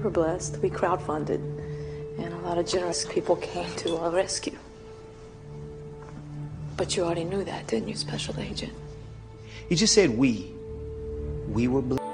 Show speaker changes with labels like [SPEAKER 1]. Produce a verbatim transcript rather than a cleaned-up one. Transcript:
[SPEAKER 1] were blessed. We crowdfunded, and a lot of generous people came to our rescue. But you already knew that, didn't you, Special Agent?
[SPEAKER 2] He just said we. We were blessed.